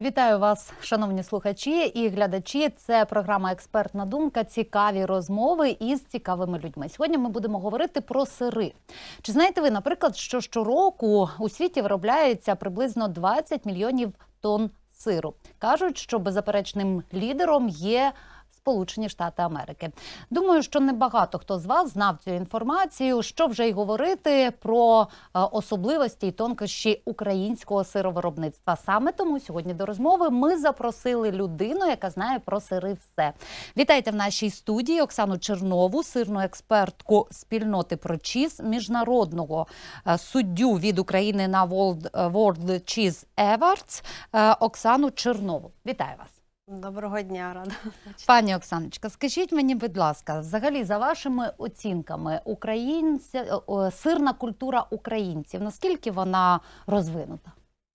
Вітаю вас, шановні слухачі і глядачі. Це програма «Експертна думка». Цікаві розмови із цікавими людьми. Сьогодні ми будемо говорити про сири. Чи знаєте ви, наприклад, що щороку у світі виробляється приблизно 20 мільйонів тонн сиру? Кажуть, що беззаперечним лідером є Сполучені Штати Америки. Думаю, що небагато хто з вас знав цю інформацію, що вже й говорити про особливості і тонкощі українського сировиробництва. Саме тому сьогодні до розмови ми запросили людину, яка знає про сири все. Вітайте в нашій студії Оксану Чернову, сирну експертку спільноти ProCheese, міжнародного суддю від України на World Cheese Awards Оксану Чернову. Вітаю вас. Доброго дня, рада. Пані Оксаночка, скажіть мені, будь ласка, взагалі, за вашими оцінками, сирна культура українців, наскільки вона розвинута?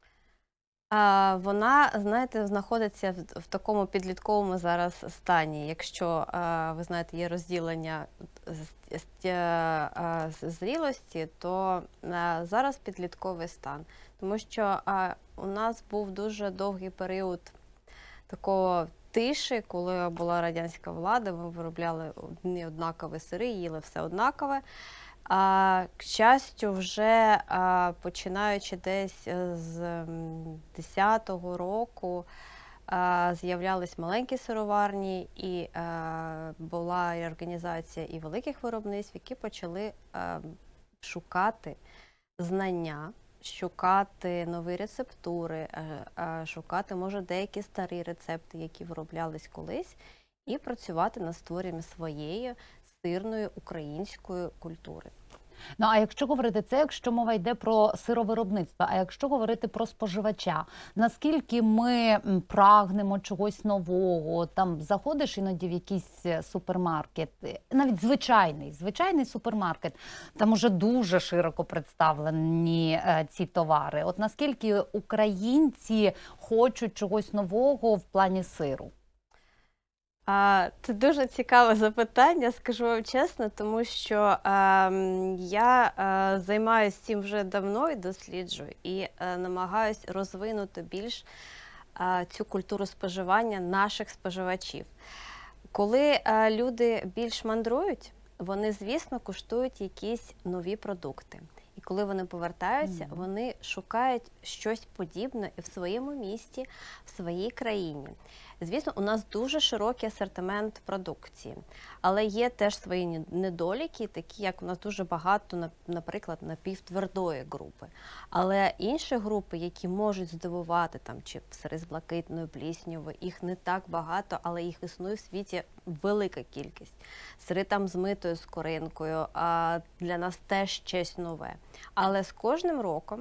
Вона, знаєте, знаходиться в такому підлітковому зараз стані. Якщо, ви знаєте, є розділення зрілості, то зараз підлітковий стан. Тому що у нас був дуже довгий період такого тиші, коли була радянська влада, ми виробляли неоднакові сири, їли все однакове. К щастю, вже починаючи десь з 10-го року з'являлись маленькі сироварні, і була організація і великих виробництв, які почали шукати знання, шукати нові рецептури, шукати, може, деякі старі рецепти, які вироблялись колись, і працювати над створенням своєї сирної української культури. Ну, а якщо говорити це, якщо мова йде про сировиробництво, а якщо говорити про споживача, наскільки ми прагнемо чогось нового, там заходиш іноді в якийсь супермаркет, навіть звичайний супермаркет, там уже дуже широко представлені ці товари. От наскільки українці хочуть чогось нового в плані сиру? Це дуже цікаве запитання, скажу вам чесно, тому що я займаюся цим вже давно і досліджую, і намагаюся розвинути більш цю культуру споживання наших споживачів. Коли люди більш мандрують, вони, звісно, куштують якісь нові продукти. І коли вони повертаються, вони шукають щось подібне в своєму місті, в своїй країні. Звісно, у нас дуже широкий асортимент продукції, але є теж свої недоліки, такі як у нас дуже багато, наприклад, напівтвердої групи. Але інші групи, які можуть здивувати, там, чи сири з блакитною пліснявою, їх не так багато, але їх існує в світі велика кількість. Сири там з митою скоринкою, для нас теж щось нове. Але з кожним роком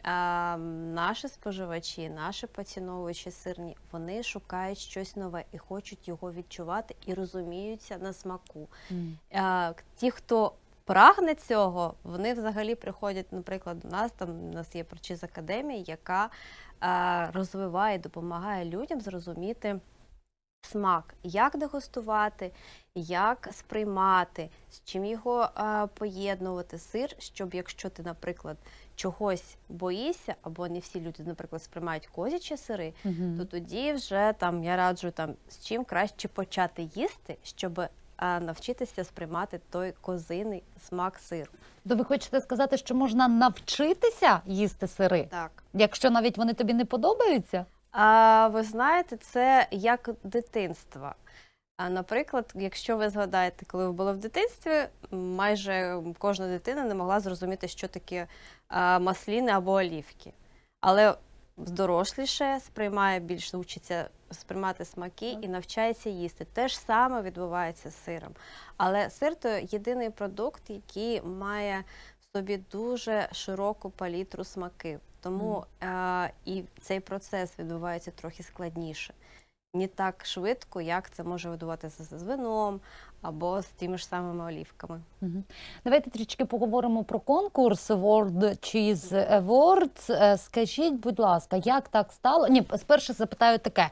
наші споживачі, наші поціновувачі сирні, вони шукають щось нове і хочуть його відчувати і розуміються на смаку. Ті, хто прагне цього, вони взагалі приходять, наприклад, у нас є ProCheese Академія, яка розвиває, допомагає людям зрозуміти смак, як дегустувати, як сприймати, з чим його поєднувати сир, щоб якщо ти, наприклад, чогось боїшся, або не всі люди, наприклад, сприймають козячі сири, то тоді вже я раджу з чим краще почати їсти, щоб навчитися сприймати той козиний смак сиру. То ви хочете сказати, що можна навчитися їсти сири? Так. Якщо навіть вони тобі не подобаються? Ви знаєте, це як дитинство. Наприклад, якщо ви згадаєте, коли ви були в дитинстві, майже кожна дитина не могла зрозуміти, що таке масліни або олівки. Але доросліше сприймає більше, учиться сприймати смаки і навчається їсти. Те ж саме відбувається з сиром. Але сир – це єдиний продукт, який має в собі дуже широку палітру смаків. Тому і цей процес відбувається трохи складніше. Не так швидко, як це може відбуватися з вином або з тими ж самими олівками. Давайте трішки поговоримо про конкурс World Cheese Awards. Скажіть, будь ласка, як так стало? Спершу запитаю таке.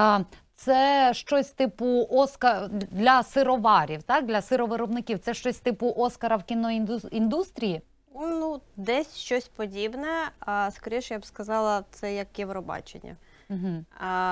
Це щось типу Оскар для сироварів, так? Для сировиробників. Це щось типу Оскара в кіноіндустрії? Ну, десь щось подібне, а скоріше я б сказала, це як Євробачення. Угу.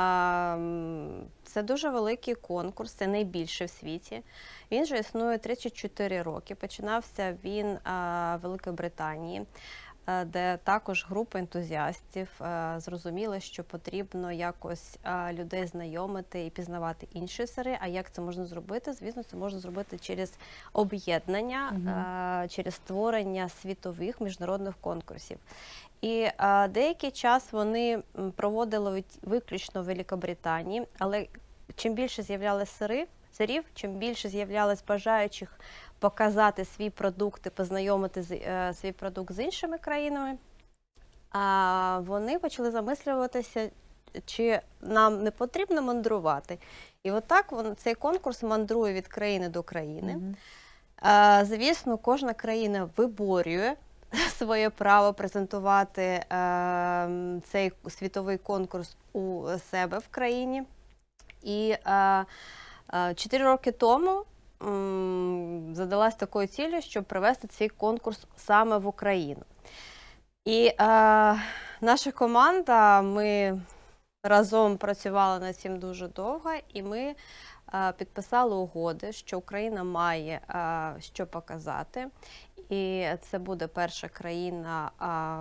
Це дуже великий конкурс, це найбільший в світі. Він же існує 34 роки. Починався він в Великій Британії, де також група ентузіастів зрозуміла, що потрібно якось людей знайомити і пізнавати інші сири. А як це можна зробити? Звісно, це можна зробити через об'єднання, через створення світових міжнародних конкурсів. І деякий час вони проводили виключно в Великобританії, але чим більше з'являлося сирів, чим більше з'являлось бажаючих показати свій продукт і познайомити свій продукт з іншими країнами, вони почали замислюватися, чи нам не потрібно мандрувати. І отак цей конкурс мандрує від країни до країни. Звісно, кожна країна виборює своє право презентувати цей світовий конкурс у себе в країні. І 4 роки тому задалась такою ціллю, щоб привести цей конкурс саме в Україну. І наша команда, ми разом працювали над цим дуже довго, і ми підписали угоди, що Україна має що показати. І це буде перша країна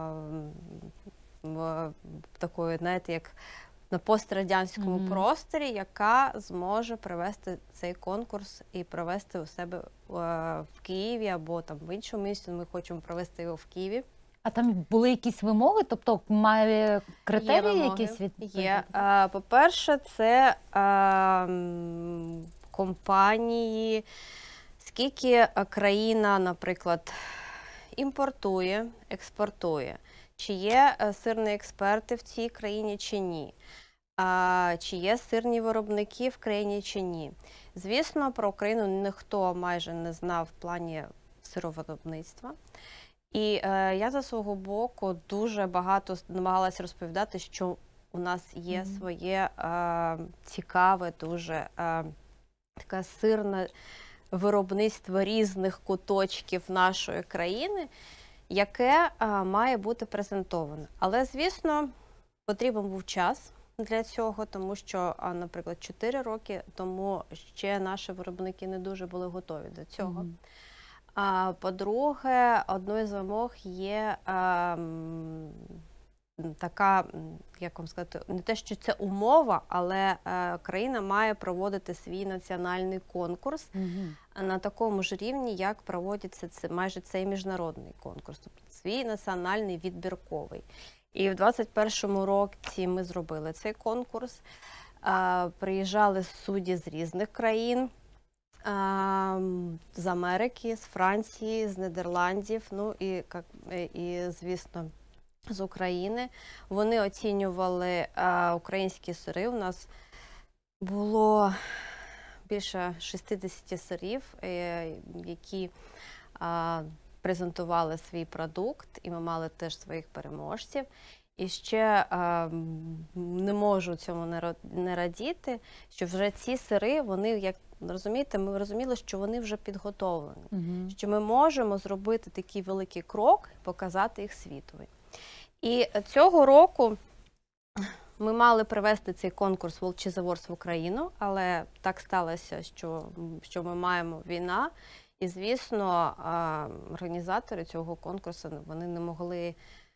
такої, знаєте, як на пострадянському просторі, яка зможе провести цей конкурс і провести у себе в Києві або там в іншому місці. Ми хочемо провести його в Києві. А там були якісь вимоги? Тобто має критерії якісь Є. По-перше, це компанії, скільки країна, наприклад, імпортує, експортує. Чи є сирні експерти в цій країні, чи ні. Чи є сирні виробники в країні, чи ні. Звісно, про Україну ніхто майже не знав в плані сировиробництва. І я за свого боку дуже багато намагалася розповідати, що у нас є своє цікаве, дуже таке сирне виробництво різних куточків нашої країни, яке має бути презентоване. Але, звісно, потрібен був час для цього, тому що, наприклад, 4 роки тому ще наші виробники не дуже були готові до цього. По-друге, одною з вимог є така, як вам сказати, не те, що це умова, але країна має проводити свій національний конкурс на такому ж рівні, як проводиться майже цей міжнародний конкурс, тобто свій національний відбірковий. І в 2021 році ми зробили цей конкурс, приїжджали судді з різних країн, з Америки, з Франції, з Нідерландів, ну і звісно, з України. Вони оцінювали українські сири. У нас було більше 60 сирів, які презентували свій продукт, і ми мали теж своїх переможців. І ще не можу цьому не радіти, що вже ці сири, вони, як розумієте, ми розуміли, що вони вже підготовлені, що ми можемо зробити такий великий крок і показати їх світові. І цього року ми мали привести цей конкурс World Cheese Awards в Україну, але так сталося, що ми маємо війна. І, звісно, організатори цього конкурсу, вони не могли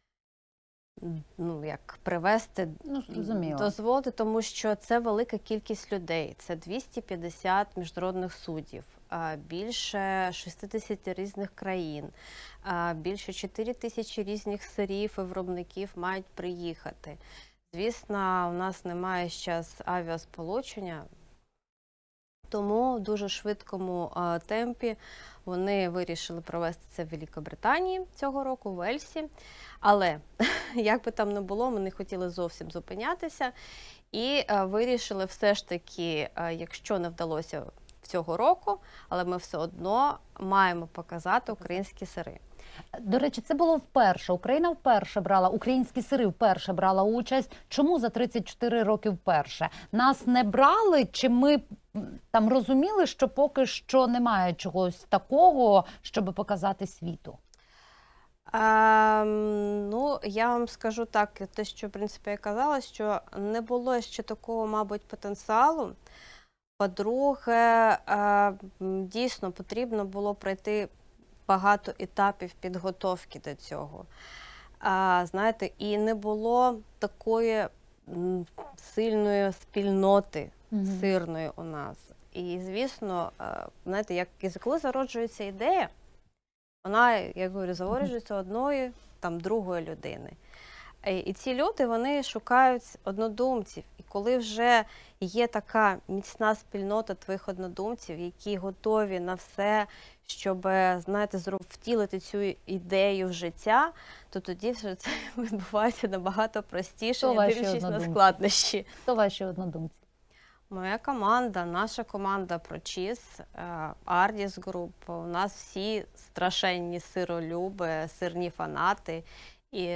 привести, дозволити, тому що це велика кількість людей. Це 250 міжнародних суддів, більше 60 різних країн, більше 4 тисячі різних сирів і виробників мають приїхати. Звісно, у нас немає зараз авіасполучення, тому в дуже швидкому темпі вони вирішили провести це в Великобританії цього року, в Уельсі. Але, як би там не було, ми не хотіли зовсім зупинятися і вирішили все ж таки, якщо не вдалося цього року, але ми все одно маємо показати українські сири. До речі, це було вперше. Україна вперше брала, українські сири вперше брала участь. Чому за 34 роки вперше? Нас не брали, чи ми там розуміли, що поки що немає чогось такого, щоб показати світу? Ну, я вам скажу так, те, що, в принципі, я казала, що не було ще такого, мабуть, потенціалу. По-друге, дійсно потрібно було пройти багато етапів підготовки до цього. Знаєте, і не було такої сильної спільноти сирної у нас. І, звісно, знаєте, коли зароджується ідея, вона, як говорю, зароджується одної, другої людини. І ці люди, вони шукають однодумців. І коли вже є така міцна спільнота твоїх однодумців, які готові на все, щоб, знаєте, втілити цю ідею в життя, то тоді вже це відбувається набагато простіше, не дивлячись на складнощі. Хто ваші однодумці? Моя команда, наша команда ProCheese, Ardis Group, у нас всі страшенні сиролюби, сирні фанати. І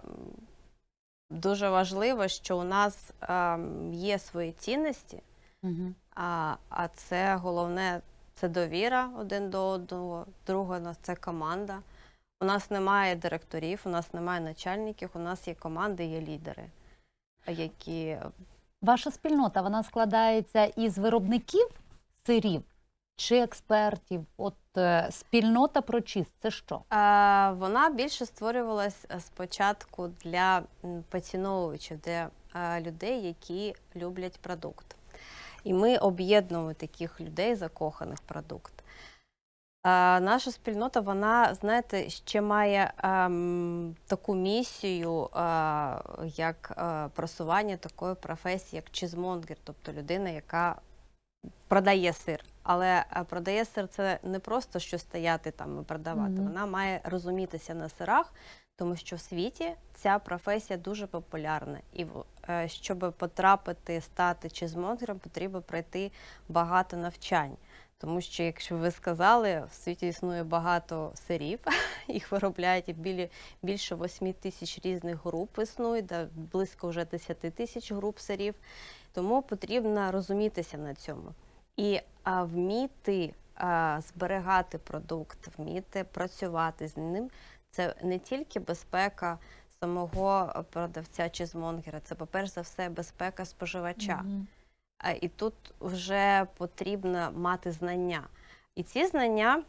дуже важливо, що у нас є свої цінності, а це головне, це довіра один до одного, друге, у нас це команда. У нас немає директорів, у нас немає начальників, у нас є команди, є лідери, які... Ваша спільнота, вона складається із виробників сирів чи експертів? От спільнота ProCheese – це що? Вона більше створювалась спочатку для поціновувачів, для людей, які люблять продукт. І ми об'єднуємо таких людей, закоханих в продукт. Наша спільнота, вона, знаєте, ще має таку місію, як просування такої професії, як чізмонгер, тобто людина, яка продає сир. Але продає сир – це не просто, що стояти там і продавати. Вона має розумітися на сирах, тому що в світі ця професія дуже популярна. І щоб потрапити, стати чізмонгером, потрібно пройти багато навчань. Тому що, якщо ви сказали, в світі існує багато сирів, їх виробляють більше 8 тисяч різних груп існує, близько вже 10 тисяч груп сирів. Тому потрібно розумітися на цьому. І вміти зберігати продукт, вміти працювати з ним, це не тільки безпека самого продавця чізмонгера, це, по-перше за все, безпека споживача. І тут вже потрібно мати знання. І ці знання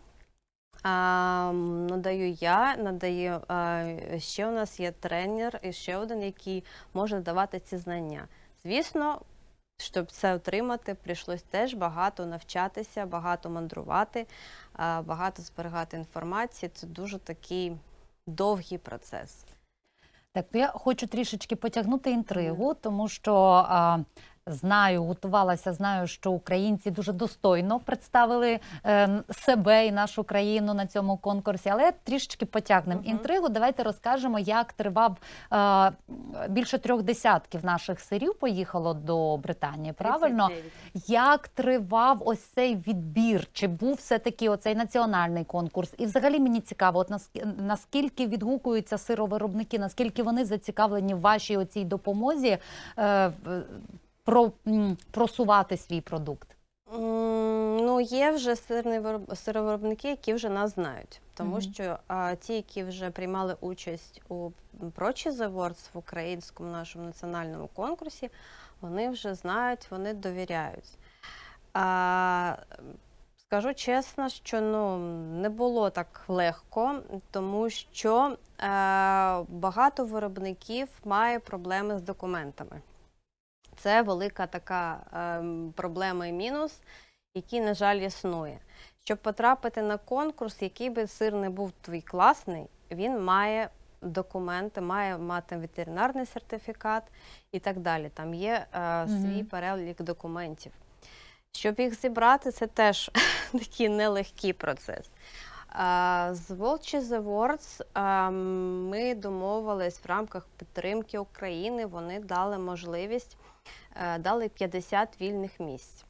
надаю я, ще у нас є тренер, і ще один, який може давати ці знання. Звісно, щоб це отримати, прийшлось теж багато навчатися, багато мандрувати, багато зберігати інформації. Це дуже такий довгий процес. Так, я хочу трішечки потягнути інтригу, тому що знаю, що українці дуже достойно представили себе і нашу країну на цьому конкурсі, але трішечки потягнемо інтригу. Давайте розкажемо, як тривав, більше 3 десятків наших сирів поїхало до Британії, правильно? 39. Як тривав ось цей відбір? Чи був все-таки оцей національний конкурс? І взагалі мені цікаво, от наскільки відгукуються сировиробники, наскільки вони зацікавлені в вашій оцій допомозі просувати свій продукт? Ну, є вже сировиробники, які вже нас знають. Тому що ті, які вже приймали участь у ProCheese Awards в українському нашому національному конкурсі, вони вже знають, вони довіряють. Скажу чесно, що не було так легко, тому що багато виробників має проблеми з документами. Це велика така проблема і мінус, який, на жаль, існує. Щоб потрапити на конкурс, який би сир не був твій класний, він має документи, має мати ветеринарний сертифікат і так далі. Там є свій перелік документів. Щоб їх зібрати, це теж такий нелегкий процес. З ProCheese Awards ми домовились в рамках підтримки України, вони дали можливість, дали 50 вільних місць.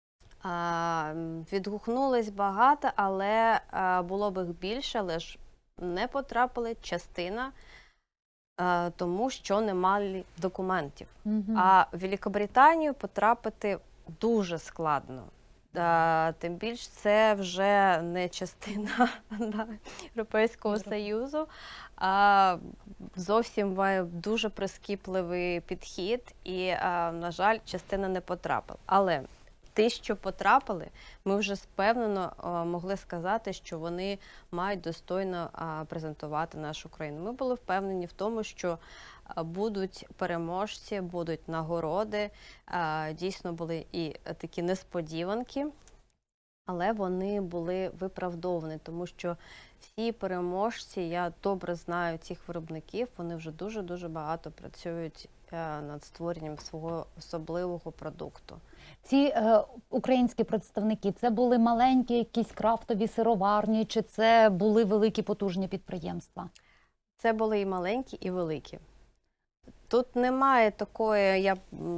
Відгукнулись багато, але було б їх більше, але ж не потрапили частина, тому що не мали документів. А в Великобританію потрапити дуже складно. Тим більш це вже не частина Європейського Союзу, а зовсім має дуже прискіпливий підхід і, на жаль, частина не потрапила. Але ті, що потрапили, ми вже впевнено могли сказати, що вони мають достойно презентувати нашу країну. Ми були впевнені в тому, що будуть переможці, будуть нагороди. Дійсно були і такі несподіванки, але вони були виправдовані, тому що всі переможці, я добре знаю цих виробників, вони вже дуже-дуже багато працюють над створенням свого особливого продукту. Ці українські представники, це були маленькі якісь крафтові сироварні, чи це були великі потужні підприємства? Це були і маленькі, і великі. Тут немає такої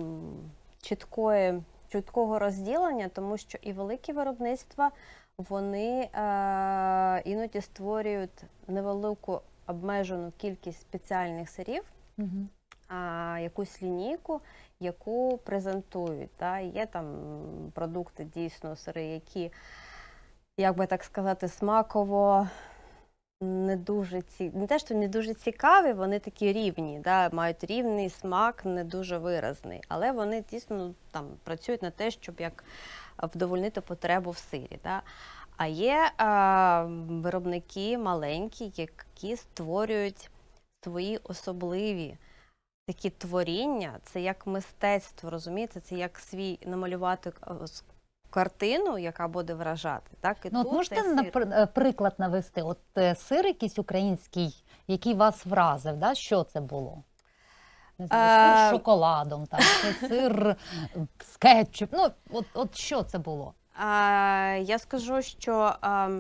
чіткого розділення, тому що і великі виробництва, вони іноді створюють невелику обмежену кількість спеціальних сирів, якусь лінійку, яку презентують. Є там продукти, дійсно, сири, які, як би так сказати, смаково не те, що не дуже цікаві, вони такі рівні, мають рівний смак, не дуже виразний. Але вони дійсно там працюють на те, щоб як вдовольнити потребу в сирі. А є виробники маленькі, які створюють свої особливі такі творіння. Це як мистецтво, розумієте? Це як намалювати картину, яка буде вражати. І тут можете приклад навести? От сир якийсь український, який вас вразив, що це було? Не знаю, сир з шоколадом, чи сир з кетчуп. От що це було? Я скажу, що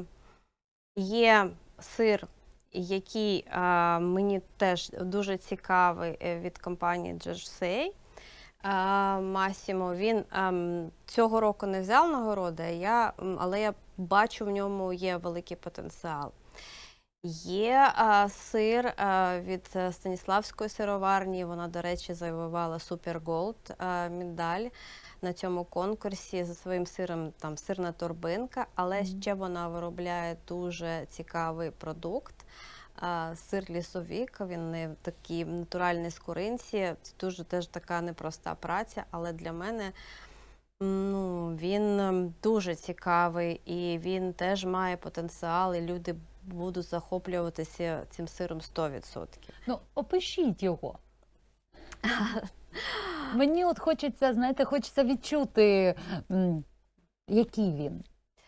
є сир, який мені теж дуже цікавий від компанії Jersey. Massimo, він цього року не взяв нагороди, але я бачу, в ньому є великий потенціал. Є сир від Станіславської сироварні, вона, до речі, завоювала Super Gold медаль на цьому конкурсі за своїм сиром, там сирна торбинка, але ще вона виробляє дуже цікавий продукт. Сир лісовик, він не такий натуральний з куринці, це дуже теж така непроста праця, але для мене він дуже цікавий і він теж має потенціал, і люди будуть захоплюватися цим сиром 100%. Опишіть його. Мені от хочеться, хочеться відчути, який він.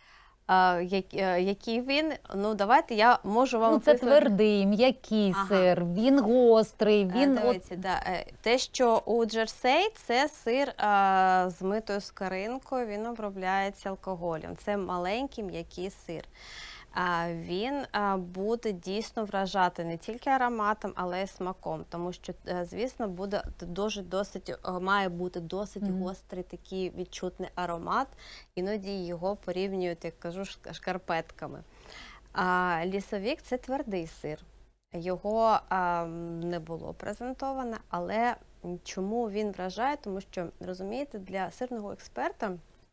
Який він? Давайте я можу вам це твердий, м'який сир, він гострий. Дивіться, те, що у Jersey, це сир з митою скоринкою, він обробляється алкоголем. Це маленький м'який сир. Він буде дійсно вражати не тільки ароматом, але й смаком, тому що, звісно, має бути досить гострий такий відчутний аромат, іноді його порівнюють, як кажу, шкарпетками. Лісовик – це твердий сир, його не було презентовано, але чому він вражає? Тому що, розумієте, для сирного експерта,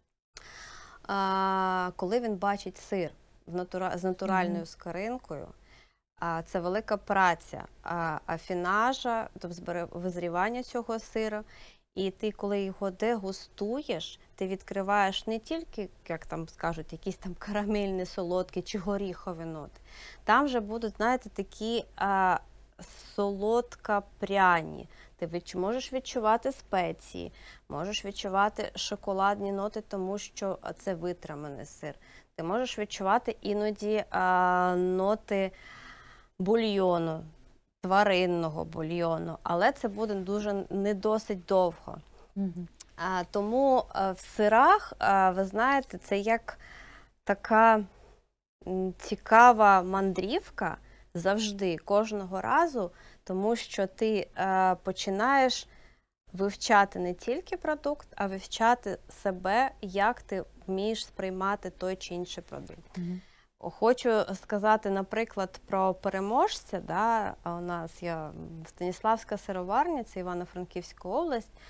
коли він бачить сир з натуральною скоринкою, це велика праця афінажа, тобто визрівання цього сиру. І ти, коли його дегустуєш, ти відкриваєш не тільки, як там скажуть, якісь там карамельні, солодкі чи горіхові ноти. Там вже будуть, знаєте, такі солодко-пряні. Ти можеш відчувати спеції, можеш відчувати шоколадні ноти, тому що це витриманий сир. Ти можеш відчувати іноді ноти бульйону, тваринного бульйону, але це буде не досить довго. Тому в сирах, ви знаєте, це як така цікава мандрівка завжди, кожного разу, тому що ти починаєш вивчати не тільки продукт, а вивчати себе, як ти вмієш сприймати той чи інший продукт. Хочу сказати, наприклад, про переможця. У нас є Станіславська сироварня, це Івано-Франківська область.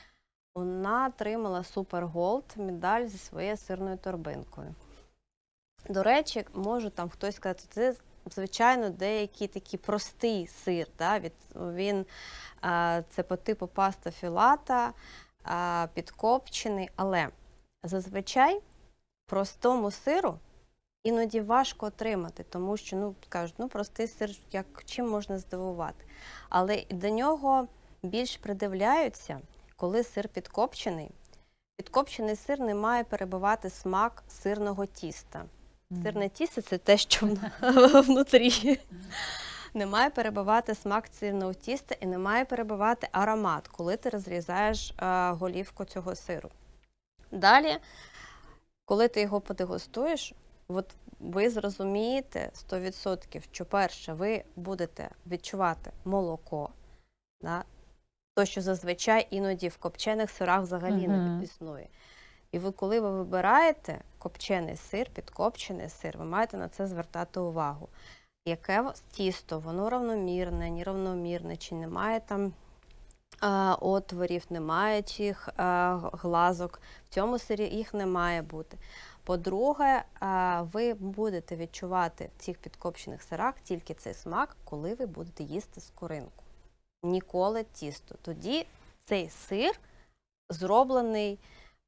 вона отримала Super Gold медаль зі своєю сирною торбинкою. До речі, може там хтось сказати, це, звичайно, деякий такий простий сир. Да? Він це по типу паста філата, підкопчений, але зазвичай простому сиру іноді важко отримати, тому що, кажуть, простий сир, чим можна здивувати. Але до нього більш придивляються, коли сир підкопчений. Підкопчений сир не має перебивати смак сирного тіста. Сирне тісто – це те, що внутрі. Не має перебивати смак сирного тіста і не має перебивати аромат, коли ти розрізаєш голівку цього сиру. Далі, коли ти його подегустуєш, ви зрозумієте 100%, що перше, ви будете відчувати молоко, да? То, що зазвичай іноді в копчених сирах взагалі не існує. І коли ви вибираєте копчений сир, підкопчений сир, ви маєте на це звертати увагу. Яке тісто, воно равномірне, нерівномірне, чи немає там отворів, немає цих глазок. В цьому сирі їх не має бути. По-друге, ви будете відчувати в цих підкопчених сирах тільки цей смак, коли ви будете їсти скоринку. Ніколи тісто. Тоді цей сир зроблений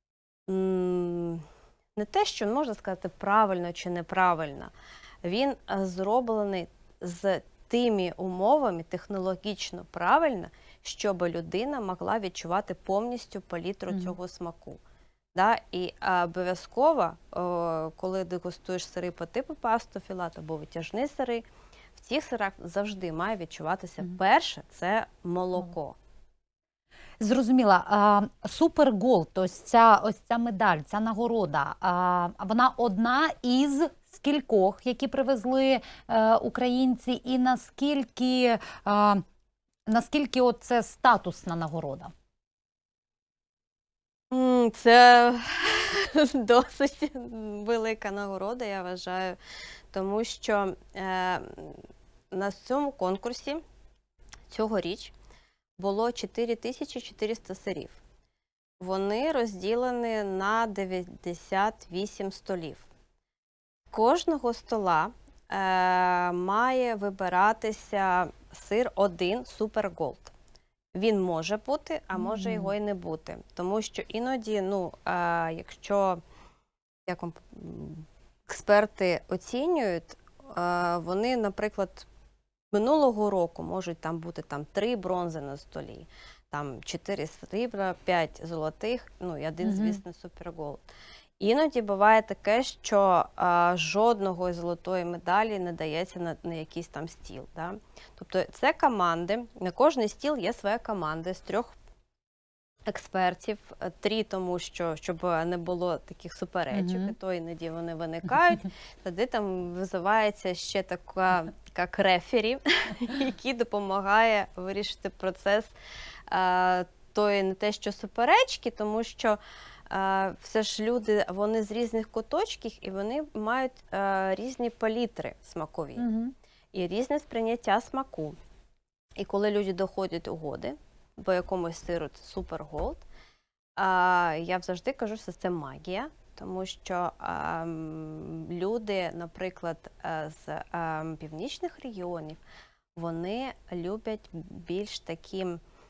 не те, що можна сказати правильно чи неправильно. Він зроблений з тими умовами технологічно правильно, щоб людина могла відчувати повністю палітру цього смаку. Да? І обов'язково, коли дегустуєш сири по типу пасто філат або витяжні сири, в цих сирах завжди має відчуватися перше – це молоко. Зрозуміла. Super Gold, ось ця медаль, ця нагорода, вона одна із скількох, які привезли українці, і наскільки це статусна нагорода? Це досить велика нагорода, я вважаю, тому що на цьому конкурсі цьогоріч було 4400 сирів. Вони розділені на 98 столів. Кожного стола має вибиратися сир один Super Gold. Він може бути, а може його і не бути. Тому що іноді, якщо експерти оцінюють, вони, наприклад, минулого року можуть там бути 3 бронзи на столі, 4 срібла, 5 золотих, і один, звісно, Super Gold. Іноді буває таке, що жодного золотої медалі не дається на якийсь там стіл. Да? Тобто це команди, на кожний стіл є своя команда з 3 експертів, 3, тому що, щоб не було таких суперечок, і то іноді вони виникають. Тоді там визивається ще така рефері, який допомагає вирішити процес тої не те, що суперечки, тому що все ж люди, вони з різних куточків, і вони мають різні палітри смакові, і різне сприйняття смаку. І коли люди доходять угоди, по якомусь сиру це Super Gold, я завжди кажу, що це магія, тому що люди, наприклад, з північних регіонів, вони люблять більш такі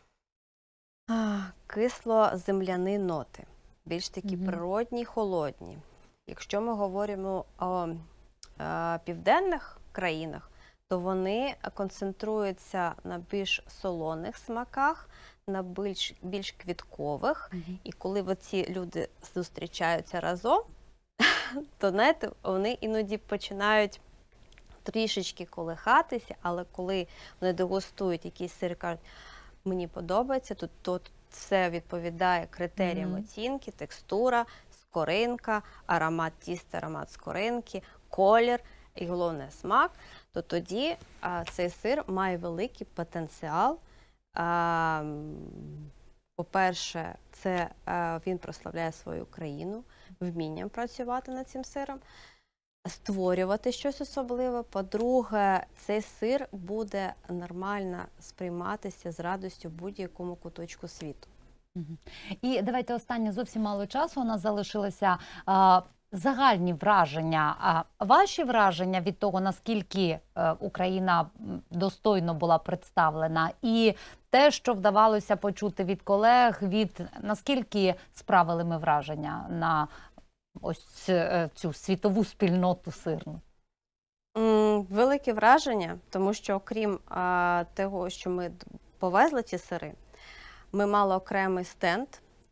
кисло-земляні ноти, більш такі природні, холодні. Якщо ми говоримо о південних країнах, то вони концентруються на більш солоних смаках, на більш квіткових. І коли ці люди зустрічаються разом, то, знаєте, вони іноді починають трішечки колихатися, але коли вони дегустують якийсь сир, кажуть, мені подобається, тут все відповідає критеріям оцінки, текстура, скоринка, аромат тіста, аромат скоринки, колір і головне смак, то тоді цей сир має великий потенціал. По-перше, він прославляє свою країну, вмінням працювати над цим сиром, створювати щось особливе. По-друге, цей сир буде нормально сприйматися з радістю в будь-якому куточку світу. Мгм. І давайте останнє, зовсім мало часу у нас залишилося. Загальні враження, ваші враження від того, наскільки Україна достойно була представлена, і те, що вдавалося почути від колег, наскільки справили ми враження на ось цю світову спільноту сирну? Велике враження, тому що окрім того, що ми повезли ці сири, ми мали окремий стенд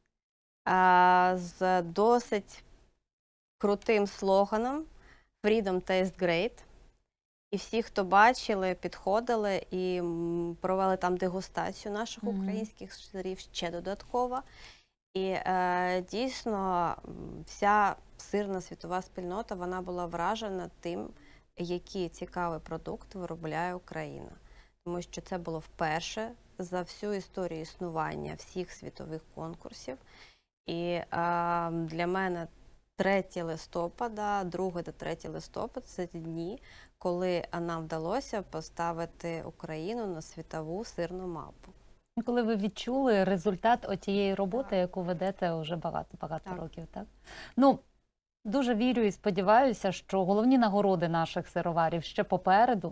з досить крутим слоганом «Freedom Taste Great». І всі, хто бачили, підходили і провели там дегустацію наших українських сирів ще додатково. І дійсно вся сирна світова спільнота, вона була вражена тим, який цікавий продукт виробляє Україна. Тому що це було вперше за всю історію існування всіх світових конкурсів. І для мене 3 листопада, 2 та 3 листопада – це ті дні, коли нам вдалося поставити Україну на світову сирну мапу. Коли ви відчули результат тієї роботи, яку ведете вже багато років, так? Ну, дуже вірю і сподіваюся, що головні нагороди наших сироварів ще попереду.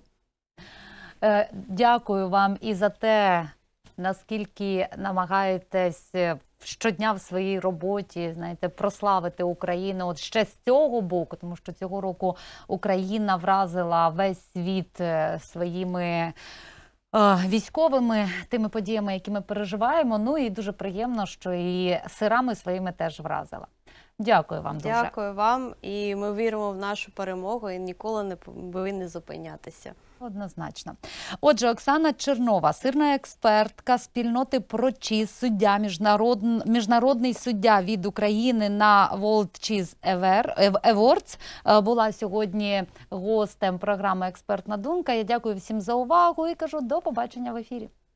Дякую вам і за те, наскільки намагаєтесь щодня в своїй роботі, знаєте, прославити Україну от ще з цього боку, тому що цього року Україна вразила весь світ своїми військовими, тими подіями, які ми переживаємо. Ну і дуже приємно, що і сирами своїми теж вразила. Дякую вам дуже. Дякую вам, і ми віримо в нашу перемогу і ніколи не повинні зупинятися. Однозначно. Отже, Оксана Чернова, сирна експертка спільноти ProCheese, суддя, міжнародний суддя від України на World Cheese Awards, була сьогодні гостем програми «Експертна думка». Я дякую всім за увагу і кажу до побачення в ефірі.